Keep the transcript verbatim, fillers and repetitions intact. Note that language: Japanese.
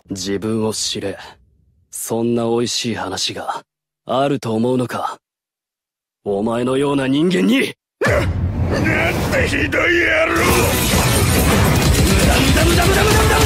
自分を知れ。そんな美味しい話があると思うのか。お前のような人間に。なんてひどい野郎。無駄無駄無駄無駄無駄無駄無駄